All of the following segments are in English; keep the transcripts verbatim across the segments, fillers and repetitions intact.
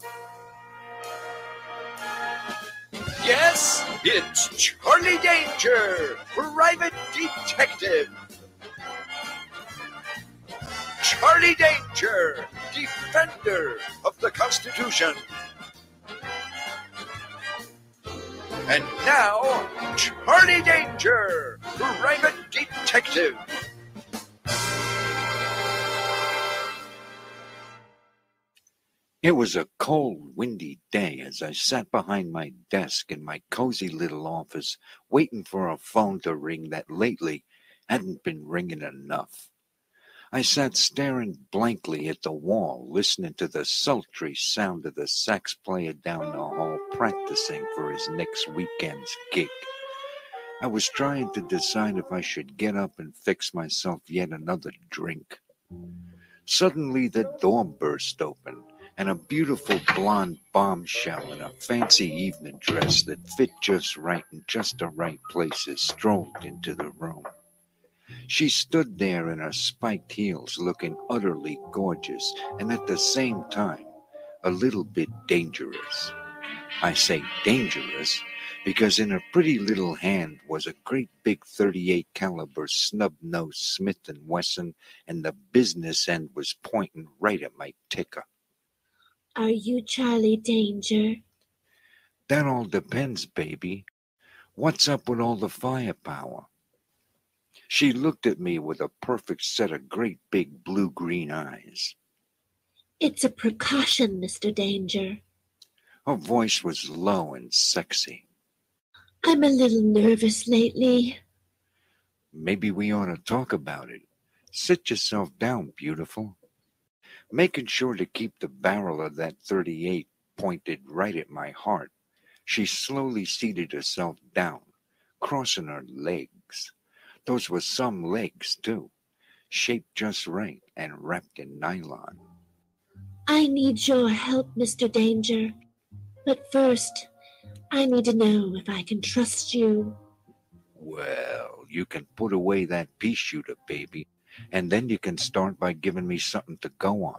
Yes, it's Charlie Danger, private detective. Charlie Danger, defender of the Constitution. And now, Charlie Danger, private detective. It was a cold, windy day as I sat behind my desk in my cozy little office, waiting for a phone to ring that lately hadn't been ringing enough. I sat staring blankly at the wall, listening to the sultry sound of the sax player down the hall practicing for his next weekend's gig. I was trying to decide if I should get up and fix myself yet another drink. Suddenly the door burst open, and a beautiful blonde bombshell in a fancy evening dress that fit just right in just the right places strolled into the room. She stood there in her spiked heels looking utterly gorgeous and at the same time a little bit dangerous. I say dangerous because in her pretty little hand was a great big thirty-eight caliber snub-nosed Smith and Wesson, and the business end was pointing right at my ticker. Are you Charlie Danger? That all depends, baby. What's up with all the firepower? She looked at me with a perfect set of great big blue-green eyes. It's a precaution, Mister Danger. Her voice was low and sexy. I'm a little nervous lately. Maybe we ought to talk about it. Sit yourself down, beautiful. Making sure to keep the barrel of that thirty-eight pointed right at my heart, she slowly seated herself down, crossing her legs. Those were some legs, too, shaped just right and wrapped in nylon. I need your help, Mister Danger. But first, I need to know if I can trust you. Well, you can put away that pea shooter, baby, and then you can start by giving me something to go on.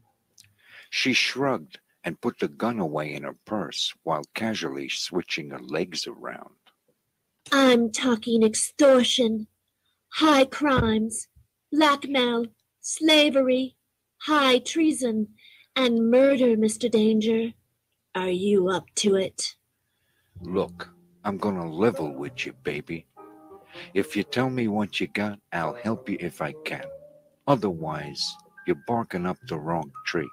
She shrugged and put the gun away in her purse while casually switching her legs around. I'm talking extortion, high crimes, blackmail, slavery, high treason, and murder, Mister Danger. Are you up to it? Look, I'm gonna level with you, baby. If you tell me what you got, I'll help you if I can. Otherwise, you're barking up the wrong tree.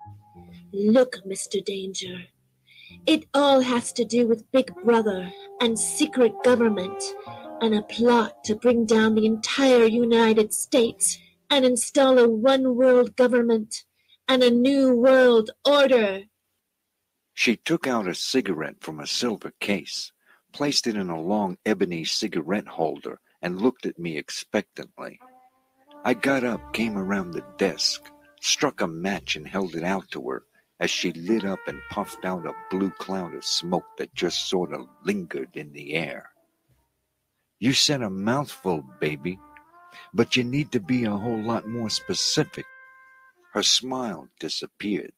Look, Mister Danger, it all has to do with Big Brother and secret government and a plot to bring down the entire United States and install a one-world government and a new world order. She took out a cigarette from a silver case, placed it in a long ebony cigarette holder, and looked at me expectantly. I got up, came around the desk, struck a match and held it out to her as she lit up and puffed out a blue cloud of smoke that just sort of lingered in the air. You said a mouthful, baby, but you need to be a whole lot more specific. Her smile disappeared.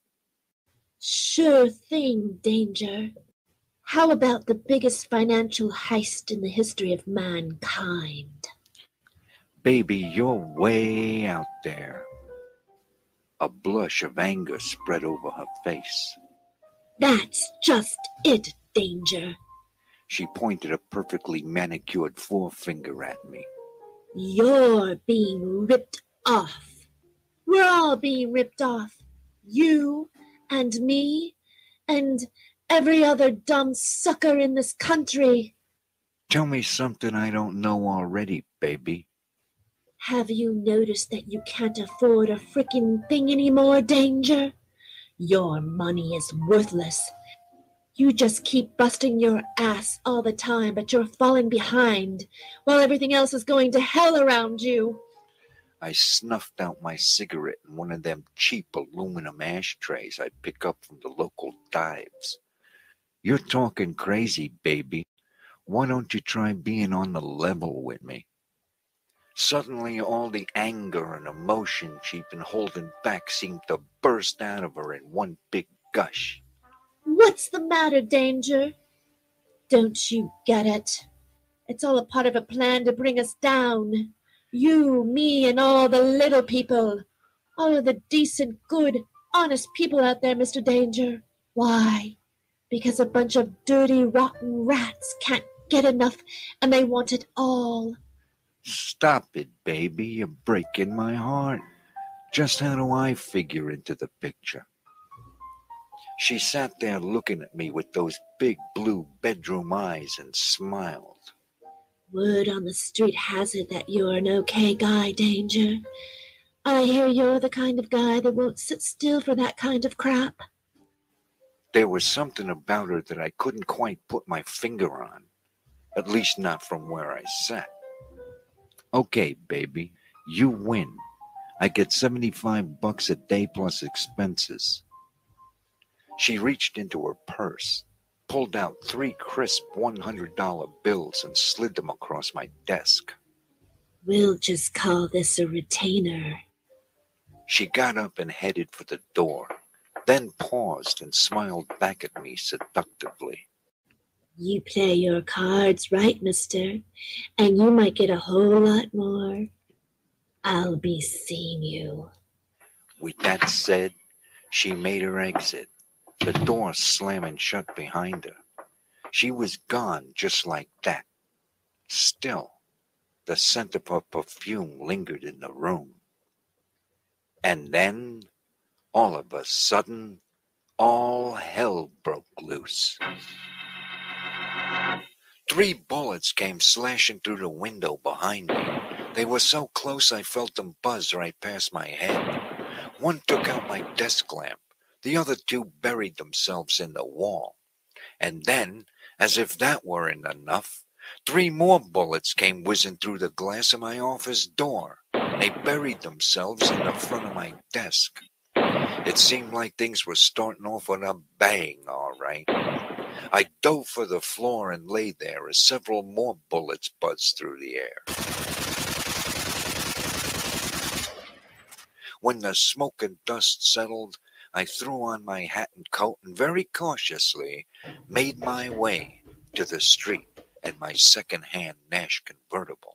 Sure thing, Danger. How about the biggest financial heist in the history of mankind? Baby, you're way out there. A blush of anger spread over her face. That's just it, Danger. She pointed a perfectly manicured forefinger at me. You're being ripped off. We're all being ripped off. You and me and every other dumb sucker in this country. Tell me something I don't know already, baby. Have you noticed that you can't afford a frickin' thing anymore, Danger? Your money is worthless. You just keep busting your ass all the time, but you're falling behind while everything else is going to hell around you. I snuffed out my cigarette in one of them cheap aluminum ashtrays I pick up from the local dives. You're talking crazy, baby. Why don't you try being on the level with me? Suddenly, all the anger and emotion she'd been holding back seemed to burst out of her in one big gush. What's the matter, Danger? Don't you get it? It's all a part of a plan to bring us down. You, me, and all the little people. All of the decent, good, honest people out there, Mister Danger. Why? Because a bunch of dirty, rotten rats can't get enough and they want it all. Stop it, baby. You're breaking my heart. Just how do I figure into the picture? She sat there looking at me with those big blue bedroom eyes and smiled. Word on the street has it that you're an okay guy, Danger. I hear you're the kind of guy that won't sit still for that kind of crap. There was something about her that I couldn't quite put my finger on, at least not from where I sat. Okay, baby, you win. I get seventy-five bucks a day plus expenses. She reached into her purse, pulled out three crisp one hundred dollar bills and slid them across my desk. We'll just call this a retainer. She got up and headed for the door, then paused and smiled back at me seductively. You play your cards right, mister, and you might get a whole lot more. I'll be seeing you. With that said, she made her exit, the door slamming shut behind her. She was gone just like that. Still, the scent of her perfume lingered in the room. And then, all of a sudden, all hell broke loose. Three bullets came slashing through the window behind me. They were so close I felt them buzz right past my head. One took out my desk lamp. The other two buried themselves in the wall. And then, as if that weren't enough, three more bullets came whizzing through the glass of my office door. They buried themselves in the front of my desk. It seemed like things were starting off with a bang, all right. I dove for the floor and lay there as several more bullets buzzed through the air. When the smoke and dust settled, I threw on my hat and coat and very cautiously made my way to the street in my second-hand Nash convertible.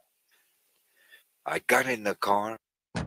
I got in the car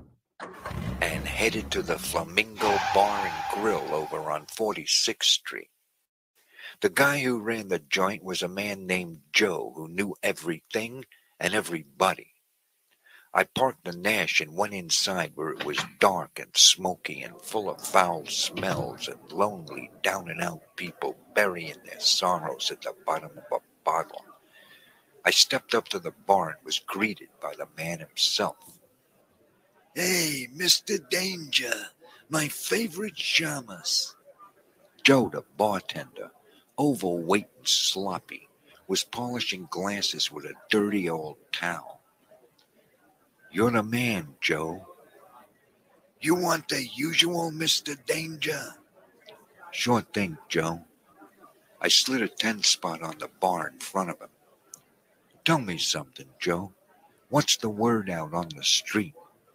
and headed to the Flamingo Bar and Grill over on forty-sixth Street. The guy who ran the joint was a man named Joe who knew everything and everybody. I parked the Nash and went inside where it was dark and smoky and full of foul smells and lonely, down-and-out people burying their sorrows at the bottom of a bottle. I stepped up to the bar and was greeted by the man himself. "Hey, Mister Danger, my favorite shamus." Joe, the bartender, overweight and sloppy, was polishing glasses with a dirty old towel. "You're the man, Joe." "You want the usual, Mister Danger?" "Sure thing, Joe." I slid a ten spot on the bar in front of him. "Tell me something, Joe. What's the word out on the street?"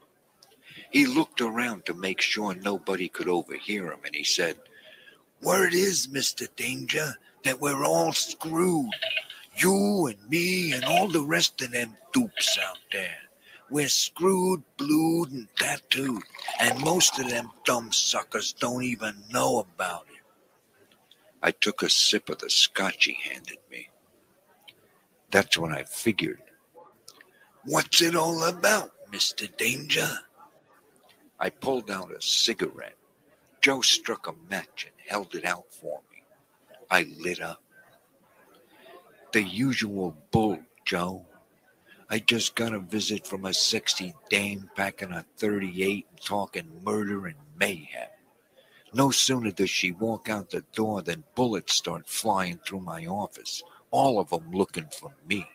He looked around to make sure nobody could overhear him, and he said, "Word is, Mister Danger, that we're all screwed. You and me and all the rest of them dupes out there. We're screwed, blued, and tattooed, and most of them dumb suckers don't even know about it." I took a sip of the scotch he handed me. That's when I figured. "What's it all about, Mister Danger?" I pulled out a cigarette. Joe struck a match and held it out for me. I lit up. "The usual bull, Joe. I just got a visit from a sexy dame packing a thirty-eight and talking murder and mayhem. No sooner does she walk out the door than bullets start flying through my office, all of them looking for me."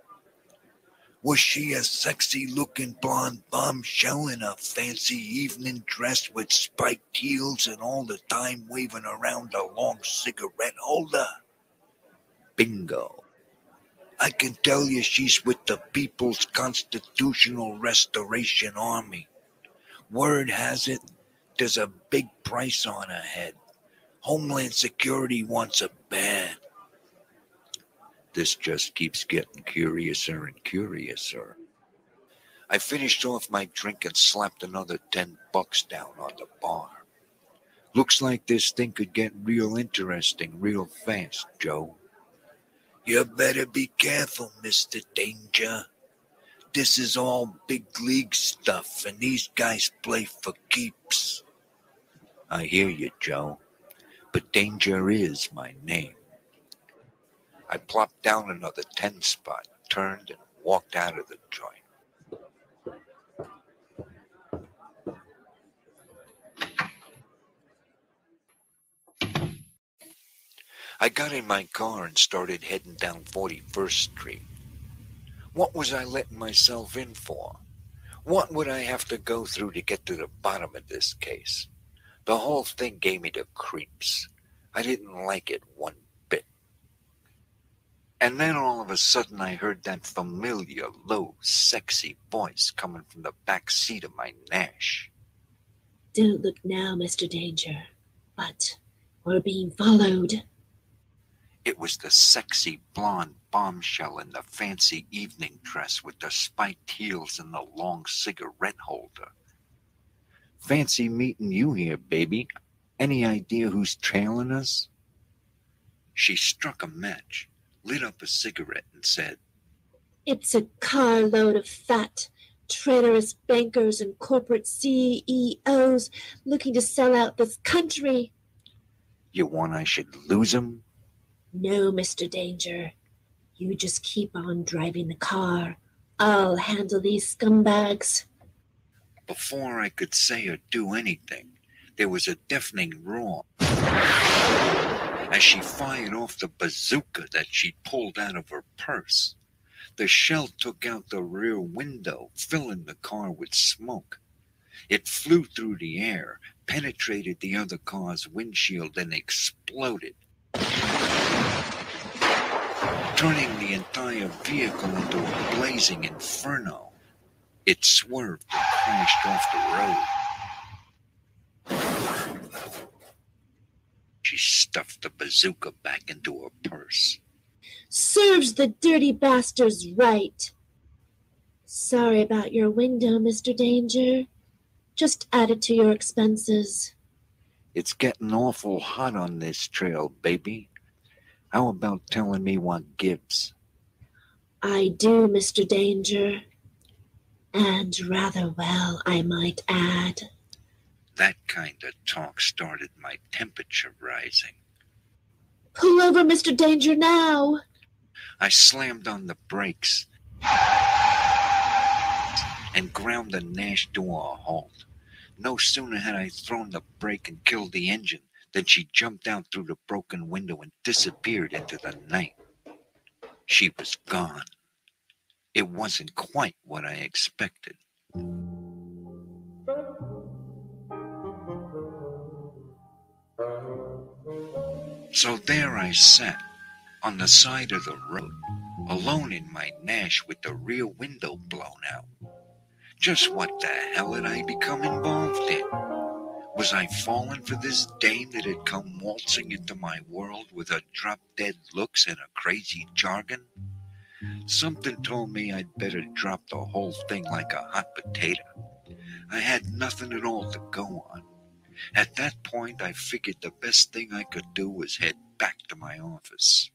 "Was she a sexy-looking blonde bombshell in a fancy evening dress with spiked heels and all the time waving around a long cigarette holder?" "Bingo." "I can tell you she's with the People's Constitutional Restoration Army. Word has it, there's a big price on her head. Homeland Security wants a bad. This just keeps getting curiouser and curiouser. I finished off my drink and slapped another ten bucks down on the bar. Looks like this thing could get real interesting real fast, Joe. You better be careful, Mister Danger. This is all big league stuff, and these guys play for keeps. I hear you, Joe, but Danger is my name. I plopped down another ten spot, turned, and walked out of the joint. I got in my car and started heading down forty-first Street. What was I letting myself in for? What would I have to go through to get to the bottom of this case? The whole thing gave me the creeps. I didn't like it one bit. And then all of a sudden I heard that familiar, low, sexy voice coming from the back seat of my Nash. Don't look now, Mister Danger, but we're being followed. It was the sexy blonde bombshell in the fancy evening dress with the spiked heels and the long cigarette holder. Fancy meeting you here, baby. Any idea who's trailing us? She struck a match, lit up a cigarette, and said, It's a carload of fat, traitorous bankers and corporate C E Os looking to sell out this country. You want I should lose 'em? No, Mister Danger. You just keep on driving the car. I'll handle these scumbags. Before I could say or do anything, there was a deafening roar as she fired off the bazooka that she'd pulled out of her purse. The shell took out the rear window, filling the car with smoke. It flew through the air, penetrated the other car's windshield, and exploded, turning the entire vehicle into a blazing inferno. It swerved and crashed off the road. She stuffed the bazooka back into her purse. Serves the dirty bastards right. Sorry about your window, Mister Danger. Just add it to your expenses. It's getting awful hot on this trail, baby. How about telling me what gives? I do, Mister Danger. And rather well, I might add. That kind of talk started my temperature rising. Pull over, Mister Danger, now! I slammed on the brakes and ground the Nash to a halt. No sooner had I thrown the brake and killed the engine than she jumped out through the broken window and disappeared into the night. She was gone. It wasn't quite what I expected. So there I sat, on the side of the road, alone in my Nash with the rear window blown out. Just what the hell had I become involved in? Was I falling for this dame that had come waltzing into my world with her drop-dead looks and a crazy jargon? Something told me I'd better drop the whole thing like a hot potato. I had nothing at all to go on. At that point, I figured the best thing I could do was head back to my office.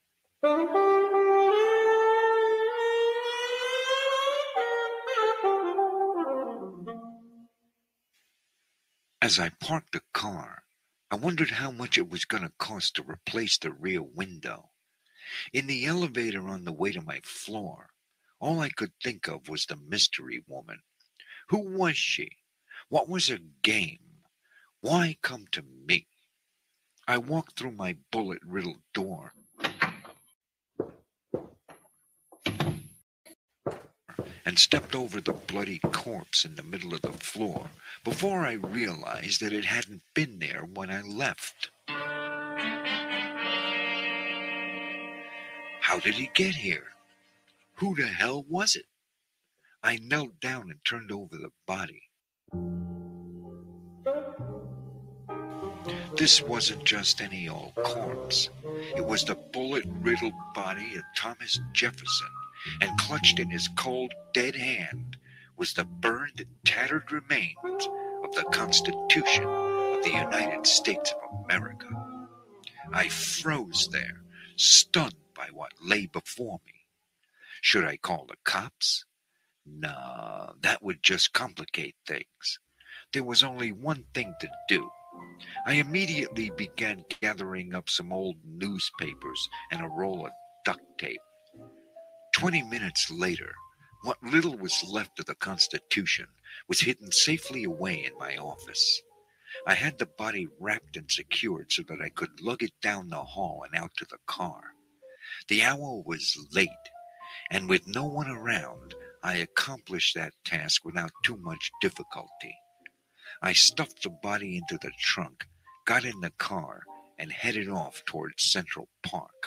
As I parked the car, I wondered how much it was going to cost to replace the rear window. In the elevator on the way to my floor, all I could think of was the mystery woman. Who was she? What was her game? Why come to me? I walked through my bullet-riddled door and stepped over the bloody corpse in the middle of the floor before I realized that it hadn't been there when I left. How did he get here? Who the hell was it? I knelt down and turned over the body. This wasn't just any old corpse. It was the bullet-riddled body of Thomas Jefferson, and clutched in his cold, dead hand was the burned and tattered remains of the Constitution of the United States of America. I froze there, stunned by what lay before me. Should I call the cops? Nah, that would just complicate things. There was only one thing to do. I immediately began gathering up some old newspapers and a roll of duct tape. Twenty minutes later, what little was left of the Constitution was hidden safely away in my office. I had the body wrapped and secured so that I could lug it down the hall and out to the car. The hour was late, and with no one around, I accomplished that task without too much difficulty. I stuffed the body into the trunk, got in the car, and headed off towards Central Park.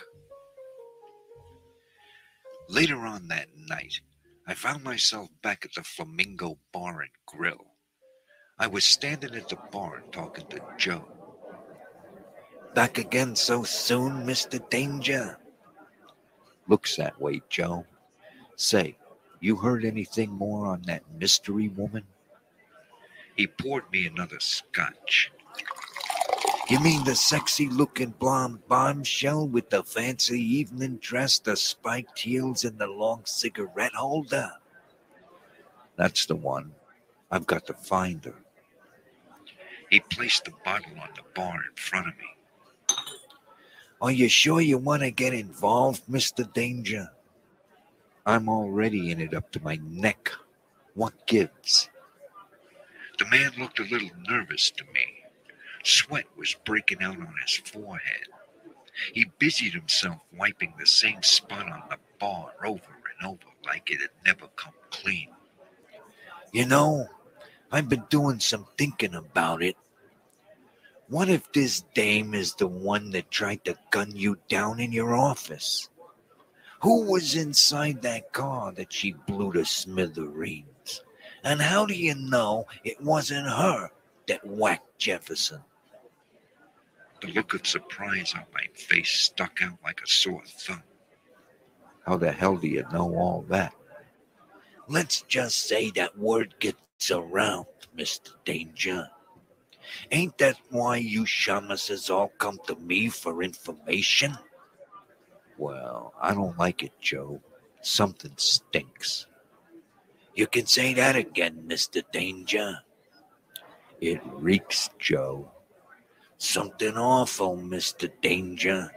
Later on that night, I found myself back at the Flamingo Bar and Grill. I was standing at the bar talking to Joe. Back again so soon, Mister Danger? Looks that way, Joe. Say, you heard anything more on that mystery woman? He poured me another scotch. You mean the sexy-looking blonde bombshell with the fancy evening dress, the spiked heels, and the long cigarette holder? That's the one. I've got to find her. He placed the bottle on the bar in front of me. Are you sure you want to get involved, Mister Danger? I'm already in it up to my neck. What gives? The man looked a little nervous to me. Sweat was breaking out on his forehead. He busied himself wiping the same spot on the bar over and over like it had never come clean. You know, I've been doing some thinking about it. What if this dame is the one that tried to gun you down in your office? Who was inside that car that she blew to smithereens? And how do you know it wasn't her that whacked Jefferson? The look of surprise on my face stuck out like a sore thumb. How the hell do you know all that? Let's just say that word gets around, Mister Danger. Ain't that why you shamuses all come to me for information? Well, I don't like it, Joe. Something stinks. You can say that again, Mister Danger. It reeks, Joe. Something awful, Mister Danger.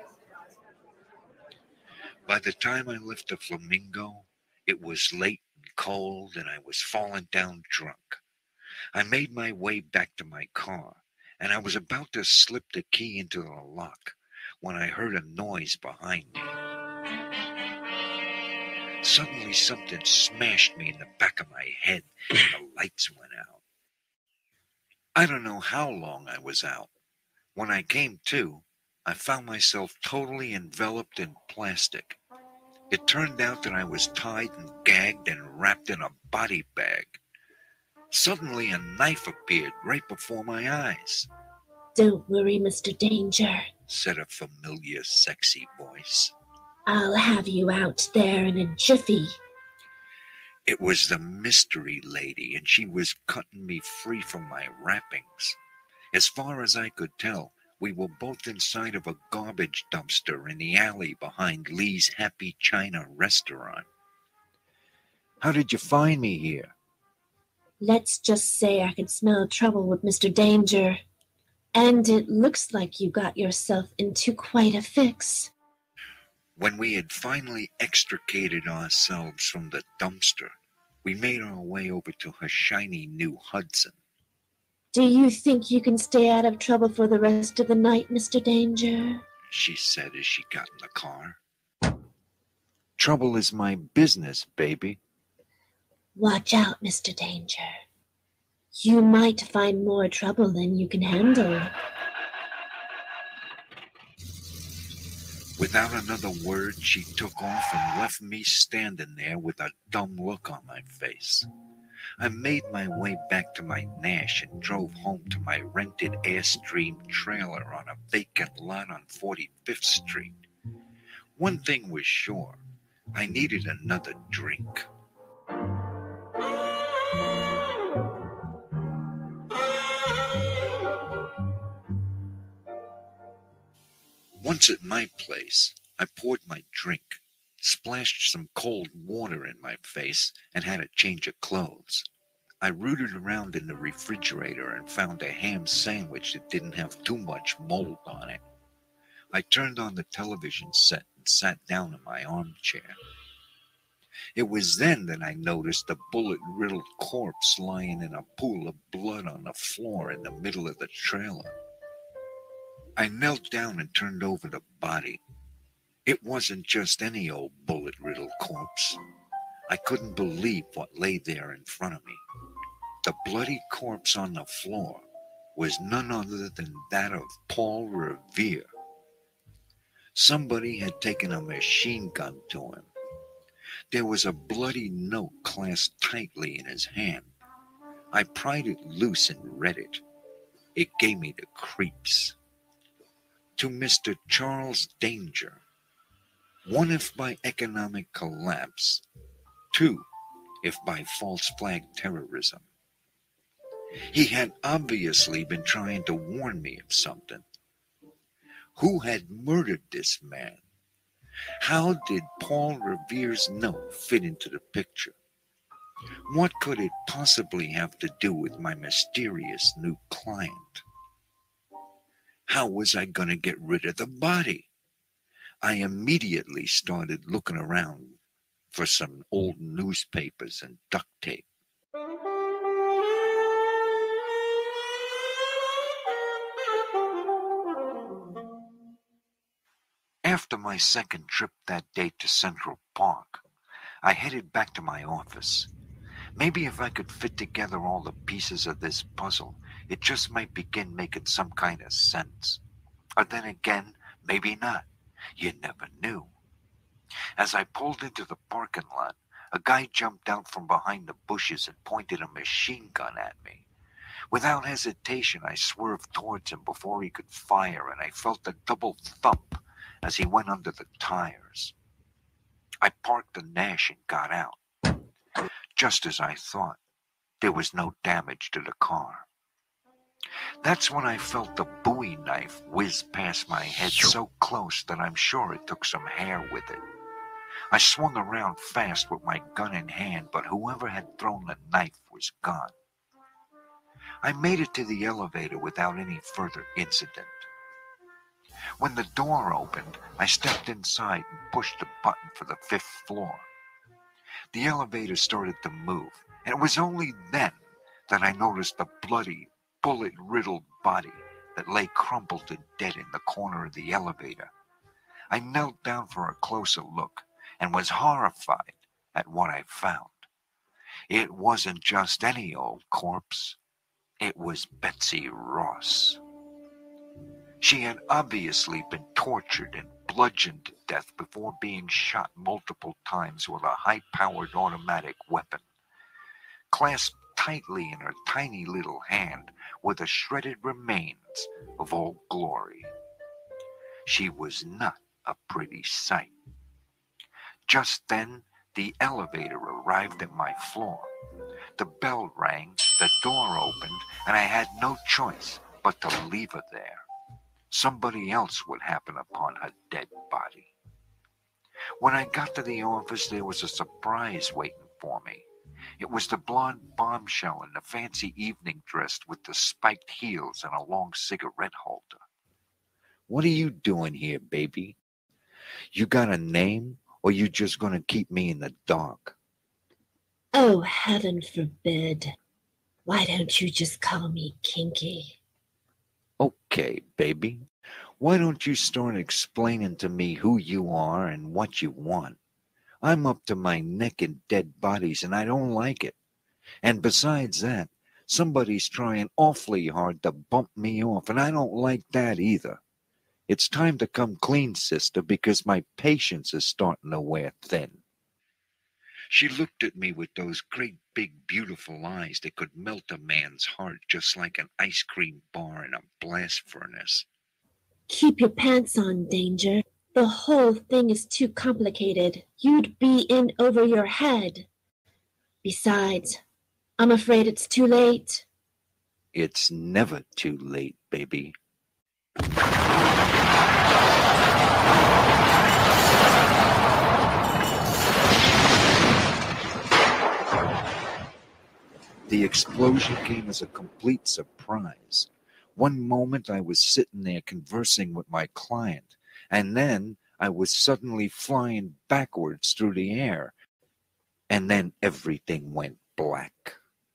By the time I left the Flamingo, it was late and cold, and I was falling down drunk. I made my way back to my car, and I was about to slip the key into the lock when I heard a noise behind me. Suddenly something smashed me in the back of my head, and the lights went out. I don't know how long I was out. When I came to, I found myself totally enveloped in plastic. It turned out that I was tied and gagged and wrapped in a body bag. Suddenly a knife appeared right before my eyes. Don't worry, Mister Danger, said a familiar, sexy voice. I'll have you out there in a jiffy. It was the mystery lady, and she was cutting me free from my wrappings. As far as I could tell, we were both inside of a garbage dumpster in the alley behind Lee's Happy China restaurant. How did you find me here? Let's just say I could smell trouble with Mister Danger. And it looks like you got yourself into quite a fix. When we had finally extricated ourselves from the dumpster, we made our way over to her shiny new Hudson. Do you think you can stay out of trouble for the rest of the night, Mister Danger? She said as she got in the car. Trouble is my business, baby. Watch out, Mister Danger. You might find more trouble than you can handle. Without another word, she took off and left me standing there with a dumb look on my face. I made my way back to my Nash and drove home to my rented Airstream trailer on a vacant lot on forty-fifth Street. One thing was sure, I needed another drink. Once at my place, I poured my drink, splashed some cold water in my face, and had a change of clothes. I rooted around in the refrigerator and found a ham sandwich that didn't have too much mold on it. I turned on the television set and sat down in my armchair. It was then that I noticed a bullet-riddled corpse lying in a pool of blood on the floor in the middle of the trailer. I knelt down and turned over the body. It wasn't just any old bullet-riddled corpse. I couldn't believe what lay there in front of me. The bloody corpse on the floor was none other than that of Paul Revere. Somebody had taken a machine gun to him. There was a bloody note clasped tightly in his hand. I pried it loose and read it. It gave me the creeps. To Mister Charles Danger. One, if by economic collapse. Two, if by false flag terrorism. He had obviously been trying to warn me of something. Who had murdered this man? How did Paul Revere's note fit into the picture? What could it possibly have to do with my mysterious new client? How was I going to get rid of the body? I immediately started looking around for some old newspapers and duct tape. After my second trip that day to Central Park, I headed back to my office. Maybe if I could fit together all the pieces of this puzzle, it just might begin making some kind of sense. Or then again, maybe not. You never knew. As I pulled into the parking lot, a guy jumped out from behind the bushes and pointed a machine gun at me. Without hesitation, I swerved towards him before he could fire, and I felt a double thump as he went under the tires. I parked the Nash and got out. Just as I thought, there was no damage to the car. That's when I felt the Bowie knife whiz past my head so close that I'm sure it took some hair with it. I swung around fast with my gun in hand, but whoever had thrown the knife was gone. I made it to the elevator without any further incident. When the door opened, I stepped inside and pushed the button for the fifth floor. The elevator started to move, and it was only then that I noticed the bloody, bullet-riddled body that lay crumpled and dead in the corner of the elevator. I knelt down for a closer look and was horrified at what I found. It wasn't just any old corpse. It was Betsy Ross. She had obviously been tortured and bludgeoned to death before being shot multiple times with a high-powered automatic weapon. Clasped tightly in her tiny little hand were the shredded remains of Old Glory. She was not a pretty sight. Just then, the elevator arrived at my floor. The bell rang, the door opened, and I had no choice but to leave her there. Somebody else would happen upon her dead body. When I got to the office, there was a surprise waiting for me. It was the blonde bombshell in the fancy evening dress with the spiked heels and a long cigarette holder. What are you doing here, baby? You got a name, or you just going to keep me in the dark? Oh, heaven forbid. Why don't you just call me Kinky? Okay, baby. Why don't you start explaining to me who you are and what you want? I'm up to my neck in dead bodies, and I don't like it. And besides that, somebody's trying awfully hard to bump me off, and I don't like that either. It's time to come clean, sister, because my patience is starting to wear thin. She looked at me with those great big, beautiful eyes that could melt a man's heart just like an ice cream bar in a blast furnace. Keep your pants on, Danger. The whole thing is too complicated. You'd be in over your head. Besides, I'm afraid it's too late. It's never too late, baby. The explosion came as a complete surprise. One moment I was sitting there conversing with my client, and then I was suddenly flying backwards through the air. And then everything went black.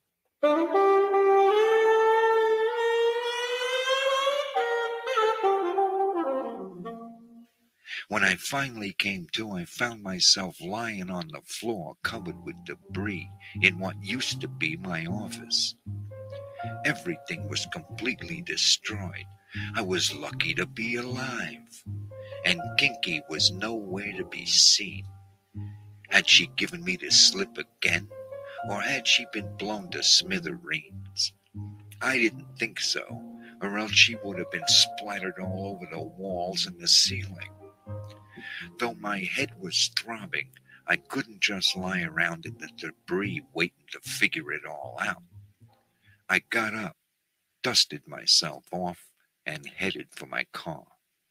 When I finally came to, I found myself lying on the floor covered with debris in what used to be my office. Everything was completely destroyed. I was lucky to be alive. And Kinky was nowhere to be seen. Had she given me the slip again? Or had she been blown to smithereens? I didn't think so, or else she would have been splattered all over the walls and the ceiling. Though my head was throbbing, I couldn't just lie around in the debris waiting to figure it all out. I got up, dusted myself off, and headed for my car.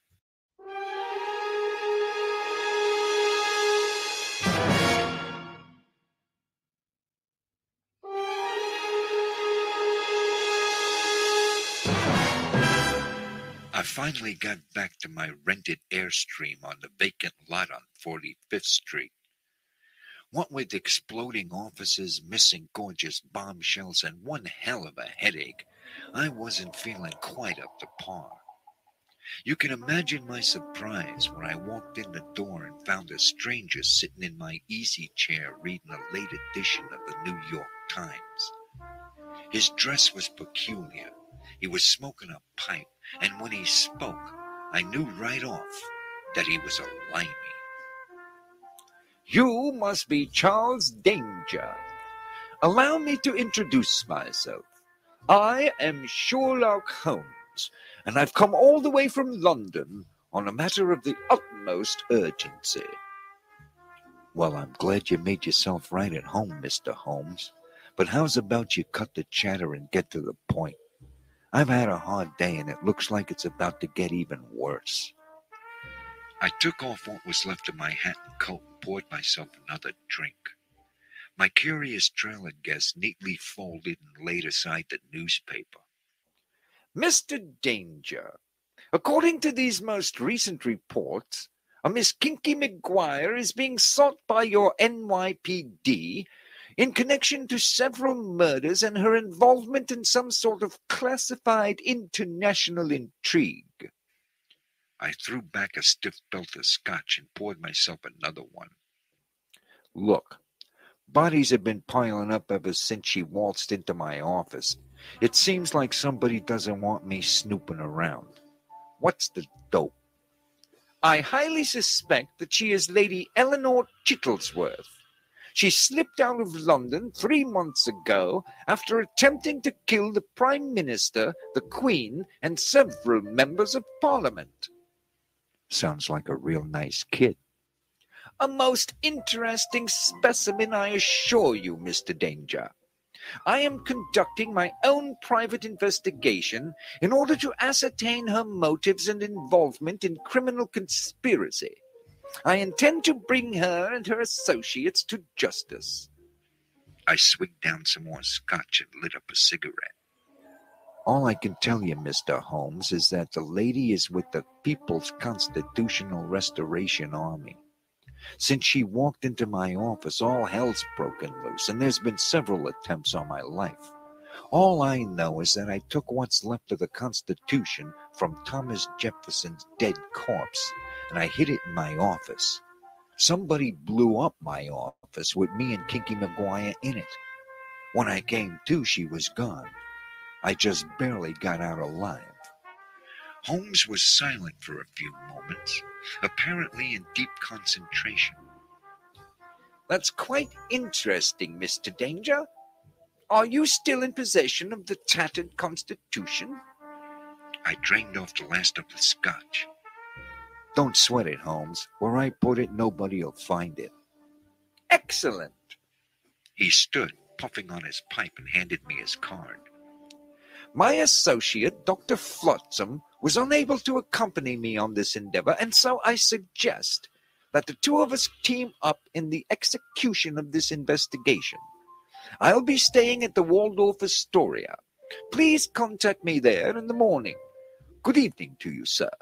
I finally got back to my rented Airstream on the vacant lot on forty-fifth Street. What with exploding offices, missing gorgeous bombshells, and one hell of a headache, I wasn't feeling quite up to par. You can imagine my surprise when I walked in the door and found a stranger sitting in my easy chair reading a late edition of the New York Times. His dress was peculiar. He was smoking a pipe, and when he spoke, I knew right off that he was a limey. You must be Charles Danger. Allow me to introduce myself. I am Sherlock Holmes, and I've come all the way from London on a matter of the utmost urgency. Well, I'm glad you made yourself right at home, Mister Holmes. But how's about you cut the chatter and get to the point? I've had a hard day, and it looks like it's about to get even worse. I took off what was left of my hat and coat and poured myself another drink. My curious trailer guest neatly folded and laid aside the newspaper. Mister Danger, according to these most recent reports, a Miss Kinky McGuire is being sought by your N Y P D in connection to several murders and her involvement in some sort of classified international intrigue. I threw back a stiff belt of scotch and poured myself another one. Look, bodies have been piling up ever since she waltzed into my office. It seems like somebody doesn't want me snooping around. What's the dope? I highly suspect that she is Lady Eleanor Chittlesworth. She slipped out of London three months ago after attempting to kill the Prime Minister, the Queen, and several members of Parliament. Sounds like a real nice kid. A most interesting specimen, I assure you, Mister Danger. I am conducting my own private investigation in order to ascertain her motives and involvement in criminal conspiracy. I intend to bring her and her associates to justice. I swigged down some more scotch and lit up a cigarette. All I can tell you, Mister Holmes, is that the lady is with the People's Constitutional Restoration Army. Since she walked into my office, all hell's broken loose, and there's been several attempts on my life. All I know is that I took what's left of the Constitution from Thomas Jefferson's dead corpse, and I hid it in my office. Somebody blew up my office with me and Kinky McGuire in it. When I came to, she was gone. I just barely got out alive. Holmes was silent for a few moments, apparently in deep concentration. That's quite interesting, Mister Danger. Are you still in possession of the tattered Constitution? I drained off the last of the scotch. Don't sweat it, Holmes. Where I put it, nobody'll find it. Excellent. He stood, puffing on his pipe, and handed me his card. My associate, Doctor Flotsam, was unable to accompany me on this endeavor, and so I suggest that the two of us team up in the execution of this investigation. I'll be staying at the Waldorf Astoria. Please contact me there in the morning. Good evening to you, sir.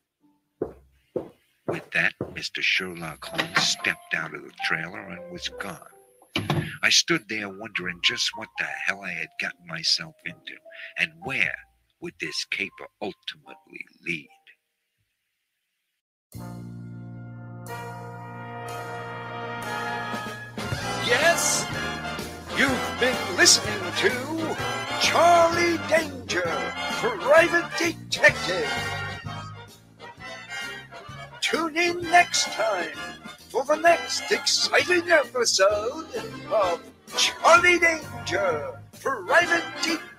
With that, Mister Sherlock Holmes stepped out of the trailer and was gone. I stood there wondering just what the hell I had gotten myself into, and where would this caper ultimately lead. Yes, you've been listening to Charlie Danger, Private Detective. Tune in next time for the next exciting episode of Charlie Danger, Private Detective.